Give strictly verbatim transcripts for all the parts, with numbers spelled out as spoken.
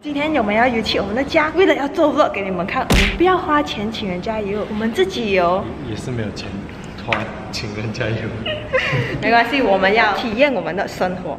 今天我们要油漆我们的家，为了要做 vlog 给你们看，我们不要花钱请人家油，我们自己油。 也是没有钱花请人家油。 没关系，我们要体验我们的生活。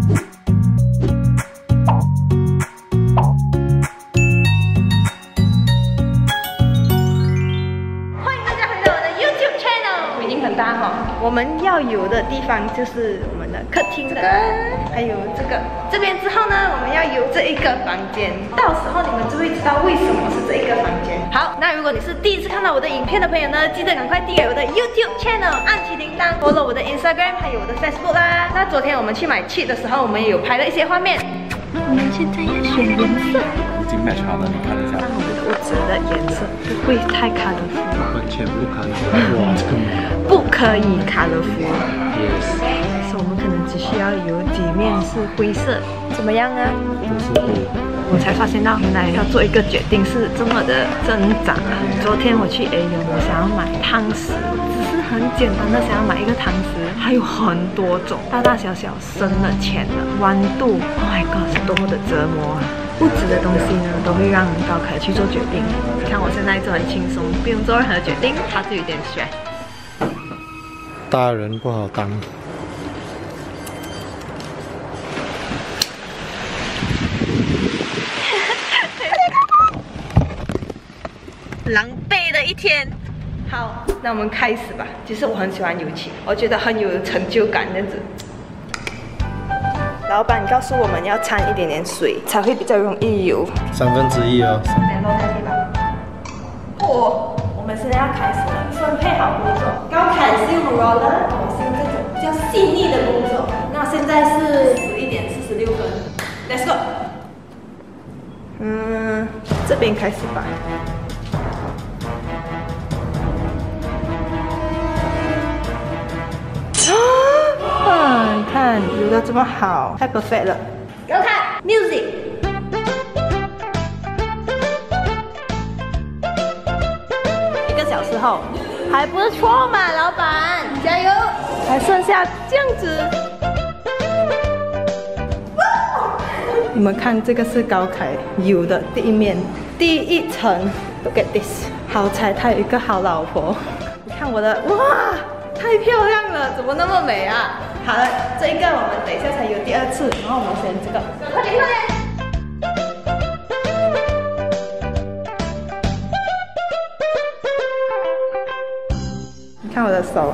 欢迎大家回到我的 YouTube channel， 已经很大哈。我们要油的地方就是我们的客厅的，还有这个这边之后呢，我们要油这一个房间。到时候你们就会知道为什么是这一个房间。好，那如果你是第一次看到我的影片的朋友呢，记得赶快订阅我的 YouTube channel， 按起铃铛 ，follow 我的 Instagram， 还有我的 Facebook 啦。那昨天我们去买气的时候，我们也有拍了一些画面。我们现在要选颜色， 已经 match 好了，你看一下。 那我们的屋子的颜色不会太卡勒夫， 完全不卡勒夫。哇，这个不可以卡勒夫。 Yes。 所以我们可能只需要有几面是灰色，怎么样啊？ 不是灰。 我才发现到，原来要做一个决定是这么的挣扎。昨天我去 A 用，我想要买汤匙，只是很简单的想要买一个汤匙，还有很多种，大大小小，深了浅了，弯度 ，Oh my god， 是多么的折磨啊！物质的东西呢，都会让高凯去做决定。你看我现在就很轻松，不用做任何决定，他就有点stress。 大人不好当。 狼狈的一天。好，那我们开始吧。其实我很喜欢油漆，我觉得很有成就感这样子。老板告诉我们要掺一点点水，才会比较容易油。 三分之一哦。 三点多开始吧。哦，我们现在要开始了，分配好工作。刚开始用 roller， 我是用这种比较细腻的工作。那现在是十一点四十六分 ，Let's go。嗯，这边开始吧。啊！你看油的这么好，太 perfect 了。给我看 music。一个小时后，还不错嘛，老板，加油！还剩下这样子。你们看，这个是高凯油的第一面，第一层。Look at this， 好彩他有一个好老婆。你看我的，哇！太漂亮了，怎么那么美啊？好了，这一个我们等一下才有第二次，然后我们选这个，快点快点！你看我的手，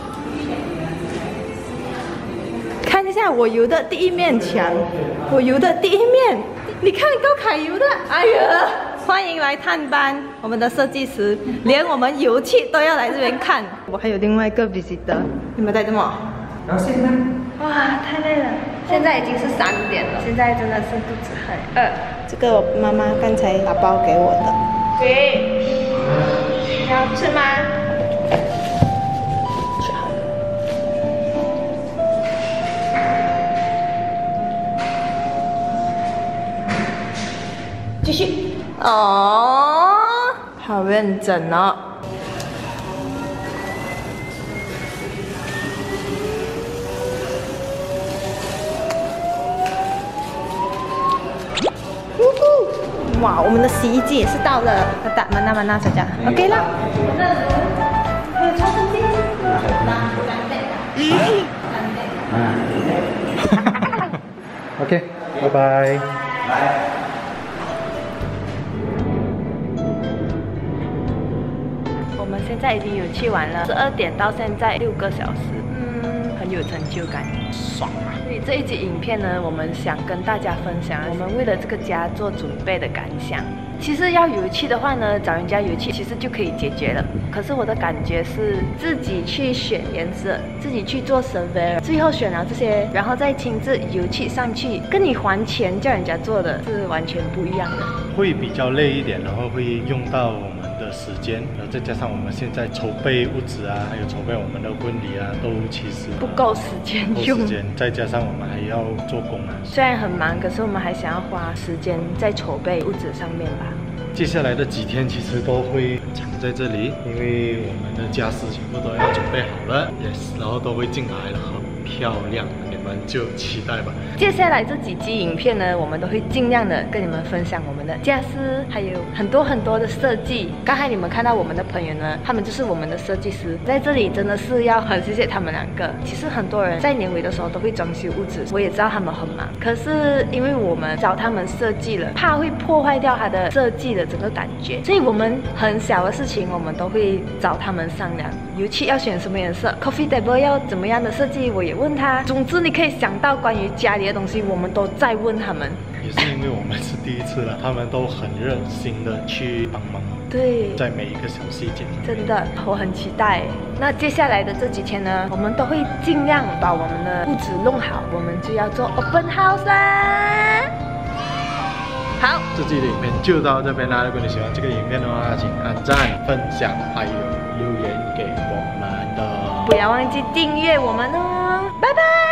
看一下我油的第一面墙，我油的第一面，你看高凯油的，哎呀！欢迎来探班，我们的设计师连我们油漆都要来这边看。我还有另外一个 visitor， 你们在这么？ 然后现在， 哇，太累了！现在已经是三点了，现在真的是肚子很饿。这个我妈妈刚才打包给我的。对，你要吃吗？继续。哦，好认真哦。哇，我们的洗衣机也是到了，打mana mana saja，OK 啦。还有超声机。 OK， 拜拜。 我们现在已经有去完了，十二点到现在六个小时，嗯，很有成就感，爽啊！所以这一集影片呢，我们想跟大家分享我们为了这个家做准备的感想。其实要油漆的话呢，找人家油漆其实就可以解决了。可是我的感觉是自己去选颜色，自己去做 survey， 最后选了这些，然后再亲自油漆上去，跟你还钱叫人家做的是完全不一样的。 会比较累一点，然后会用到我们的时间，然后再加上我们现在筹备屋子啊，还有筹备我们的婚礼啊，都其实不够时间用。 不够时间，再加上我们还要做工啊。 虽然很忙，可是我们还想要花时间在筹备屋子上面吧。 接下来的几天其实都会藏在这里，因为我们的家私全部都要准备好了 ，yes， 然后都会进来了，很漂亮，你们们就期待吧。 接下来这几集影片呢，我们都会尽量的跟你们分享我们的家私，还有很多很多的设计。刚才你们看到我们的朋友呢，他们就是我们的设计师，在这里真的是要很谢谢他们两个。其实很多人在年尾的时候都会装修屋子，我也知道他们很忙，可是因为我们找他们设计了，怕会破坏掉他的设计的整个感觉，所以我们很小的事情我们都会找他们商量。油漆要选什么颜色 ，coffee table 要怎么样的设计，我也问他。总之你可以想到关于家里的东西，我们都在问他们。 也是因为我们是第一次了，他们都很热心的去帮忙。 对， 在每一个小细节， 真的我很期待。那接下来的这几天呢，我们都会尽量把我们的屋子弄好，我们就要做 open house 啦。好， 这期的影片就到这边啦。如果你喜欢这个影片的话，请按赞、分享，还有留言给我们的。 不要忘记订阅我们哦，拜拜。